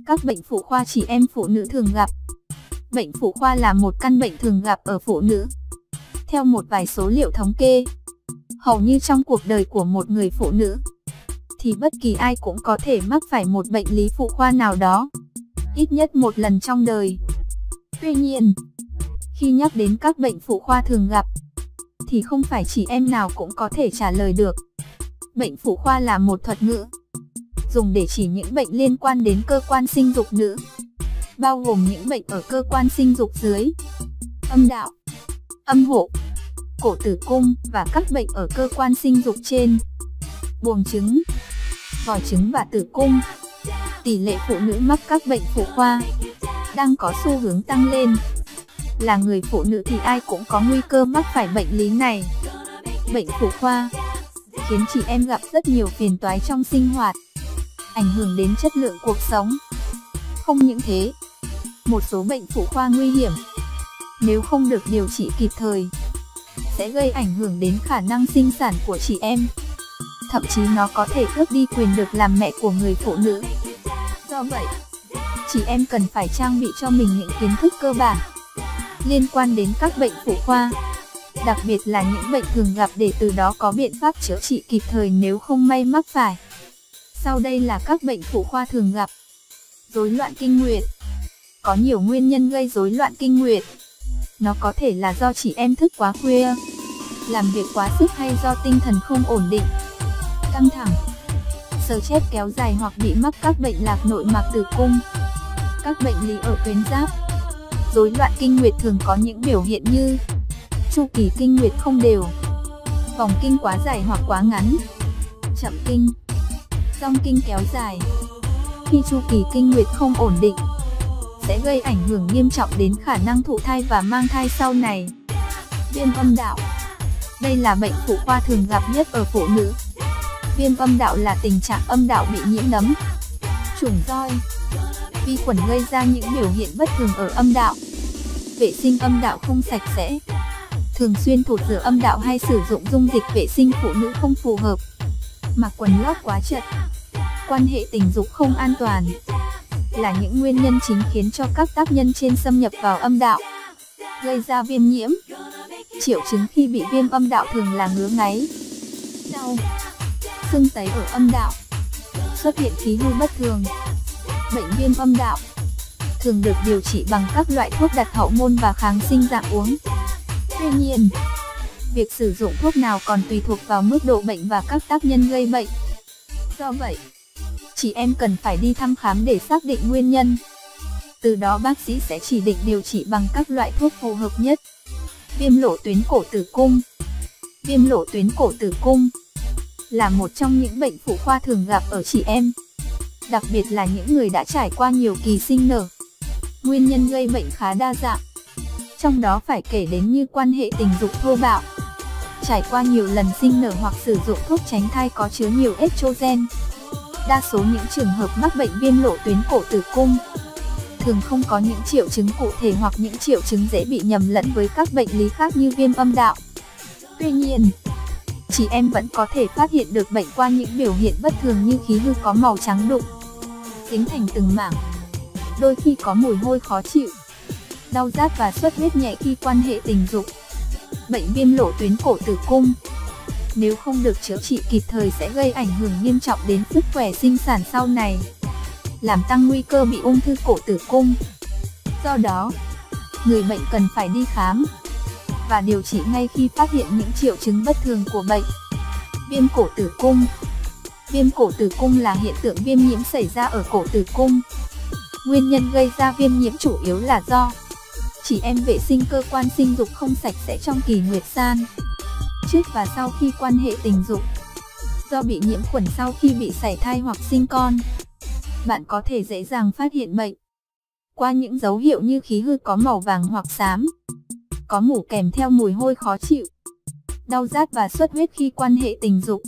các bệnh phụ khoa chị em phụ nữ thường gặp. Bệnh phụ khoa là một căn bệnh thường gặp ở phụ nữ. Theo một vài số liệu thống kê, hầu như trong cuộc đời của một người phụ nữ, thì bất kỳ ai cũng có thể mắc phải một bệnh lý phụ khoa nào đó, ít nhất một lần trong đời. Tuy nhiên, khi nhắc đến các bệnh phụ khoa thường gặp, thì không phải chị em nào cũng có thể trả lời được. Bệnh phụ khoa là một thuật ngữ dùng để chỉ những bệnh liên quan đến cơ quan sinh dục nữ, bao gồm những bệnh ở cơ quan sinh dục dưới, âm đạo, âm hộ, cổ tử cung và các bệnh ở cơ quan sinh dục trên, buồng trứng, vòi trứng và tử cung. Tỷ lệ phụ nữ mắc các bệnh phụ khoa đang có xu hướng tăng lên. Là người phụ nữ thì ai cũng có nguy cơ mắc phải bệnh lý này. Bệnh phụ khoa khiến chị em gặp rất nhiều phiền toái trong sinh hoạt, ảnh hưởng đến chất lượng cuộc sống. Không những thế, một số bệnh phụ khoa nguy hiểm, nếu không được điều trị kịp thời, sẽ gây ảnh hưởng đến khả năng sinh sản của chị em. Thậm chí nó có thể tước đi quyền được làm mẹ của người phụ nữ. Do vậy, chị em cần phải trang bị cho mình những kiến thức cơ bản liên quan đến các bệnh phụ khoa, đặc biệt là những bệnh thường gặp, để từ đó có biện pháp chữa trị kịp thời nếu không may mắc phải. Sau đây là các bệnh phụ khoa thường gặp. Rối loạn kinh nguyệt. Có nhiều nguyên nhân gây rối loạn kinh nguyệt. Nó có thể là do chị em thức quá khuya, làm việc quá sức hay do tinh thần không ổn định, căng thẳng, stress kéo dài hoặc bị mắc các bệnh lạc nội mạc tử cung, các bệnh lý ở tuyến giáp. Rối loạn kinh nguyệt thường có những biểu hiện như chu kỳ kinh nguyệt không đều, vòng kinh quá dài hoặc quá ngắn, chậm kinh, dong kinh kéo dài. Khi chu kỳ kinh nguyệt không ổn định, sẽ gây ảnh hưởng nghiêm trọng đến khả năng thụ thai và mang thai sau này. Viêm âm đạo. Đây là bệnh phụ khoa thường gặp nhất ở phụ nữ. Viêm âm đạo là tình trạng âm đạo bị nhiễm nấm, trùng roi, vi khuẩn gây ra những biểu hiện bất thường ở âm đạo. Vệ sinh âm đạo không sạch sẽ, thường xuyên thụt rửa âm đạo hay sử dụng dung dịch vệ sinh phụ nữ không phù hợp, mặc quần lót quá chật, quan hệ tình dục không an toàn, là những nguyên nhân chính khiến cho các tác nhân trên xâm nhập vào âm đạo, gây ra viêm nhiễm. Triệu chứng khi bị viêm âm đạo thường là ngứa ngáy, đau, sưng tấy ở âm đạo, xuất hiện khí hư bất thường. Bệnh viêm âm đạo thường được điều trị bằng các loại thuốc đặt hậu môn và kháng sinh dạng uống. Tuy nhiên, việc sử dụng thuốc nào còn tùy thuộc vào mức độ bệnh và các tác nhân gây bệnh. Do vậy, chị em cần phải đi thăm khám để xác định nguyên nhân. Từ đó bác sĩ sẽ chỉ định điều trị bằng các loại thuốc phù hợp nhất. Viêm lộ tuyến cổ tử cung. Viêm lộ tuyến cổ tử cung là một trong những bệnh phụ khoa thường gặp ở chị em, đặc biệt là những người đã trải qua nhiều kỳ sinh nở. Nguyên nhân gây bệnh khá đa dạng, trong đó phải kể đến như quan hệ tình dục thô bạo, trải qua nhiều lần sinh nở hoặc sử dụng thuốc tránh thai có chứa nhiều estrogen. Đa số những trường hợp mắc bệnh viêm lộ tuyến cổ tử cung thường không có những triệu chứng cụ thể hoặc những triệu chứng dễ bị nhầm lẫn với các bệnh lý khác như viêm âm đạo. Tuy nhiên, chị em vẫn có thể phát hiện được bệnh qua những biểu hiện bất thường như khí hư có màu trắng đục, dính thành từng mảng, đôi khi có mùi hôi khó chịu, đau rát và xuất huyết nhẹ khi quan hệ tình dục. Bệnh viêm lộ tuyến cổ tử cung, nếu không được chữa trị kịp thời sẽ gây ảnh hưởng nghiêm trọng đến sức khỏe sinh sản sau này, làm tăng nguy cơ bị ung thư cổ tử cung. Do đó, người bệnh cần phải đi khám và điều trị ngay khi phát hiện những triệu chứng bất thường của bệnh. Viêm cổ tử cung. Viêm cổ tử cung là hiện tượng viêm nhiễm xảy ra ở cổ tử cung. Nguyên nhân gây ra viêm nhiễm chủ yếu là do chị em vệ sinh cơ quan sinh dục không sạch sẽ trong kỳ nguyệt san, trước và sau khi quan hệ tình dục, do bị nhiễm khuẩn sau khi bị sảy thai hoặc sinh con. Bạn có thể dễ dàng phát hiện bệnh qua những dấu hiệu như khí hư có màu vàng hoặc xám, có mủ kèm theo mùi hôi khó chịu, đau rát và xuất huyết khi quan hệ tình dục,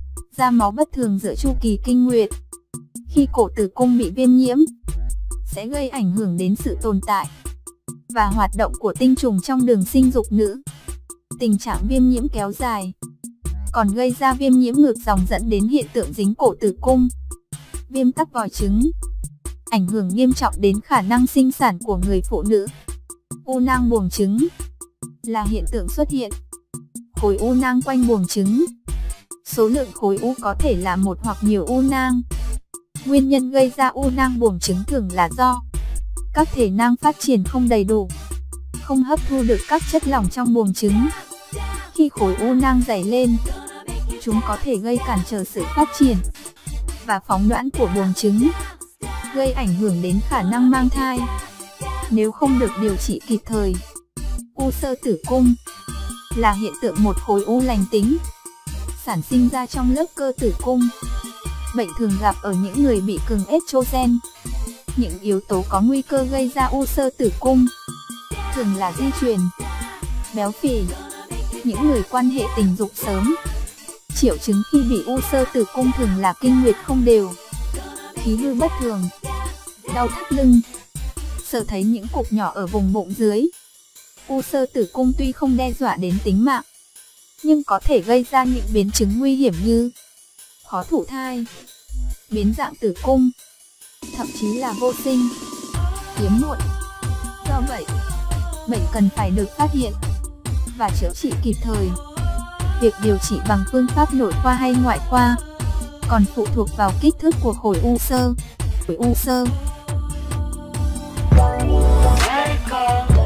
ra máu bất thường giữa chu kỳ kinh nguyệt. Khi cổ tử cung bị viêm nhiễm, sẽ gây ảnh hưởng đến sự tồn tại và hoạt động của tinh trùng trong đường sinh dục nữ. Tình trạng viêm nhiễm kéo dài còn gây ra viêm nhiễm ngược dòng dẫn đến hiện tượng dính cổ tử cung, viêm tắc vòi trứng, ảnh hưởng nghiêm trọng đến khả năng sinh sản của người phụ nữ. U nang buồng trứng là hiện tượng xuất hiện khối u nang quanh buồng trứng. Số lượng khối u có thể là một hoặc nhiều u nang. Nguyên nhân gây ra u nang buồng trứng thường là do các thể nang phát triển không đầy đủ, không hấp thu được các chất lỏng trong buồng trứng. Khi khối u nang dày lên, chúng có thể gây cản trở sự phát triển và phóng đoán của buồng trứng, gây ảnh hưởng đến khả năng mang thai. Nếu không được điều trị kịp thời, u xơ tử cung là hiện tượng một khối u lành tính sản sinh ra trong lớp cơ tử cung. Bệnh thường gặp ở những người bị cường estrogen. Những yếu tố có nguy cơ gây ra u xơ tử cung thường là di truyền, béo phì, những người quan hệ tình dục sớm. Triệu chứng khi bị u xơ tử cung thường là kinh nguyệt không đều, khí hư bất thường, đau thắt lưng, sợ thấy những cục nhỏ ở vùng bụng dưới. U xơ tử cung tuy không đe dọa đến tính mạng, nhưng có thể gây ra những biến chứng nguy hiểm như khó thụ thai, biến dạng tử cung, thậm chí là vô sinh, hiếm muộn. Do vậy, bệnh cần phải được phát hiện và chữa trị kịp thời. Việc điều trị bằng phương pháp nội khoa hay ngoại khoa còn phụ thuộc vào kích thước của khối u xơ.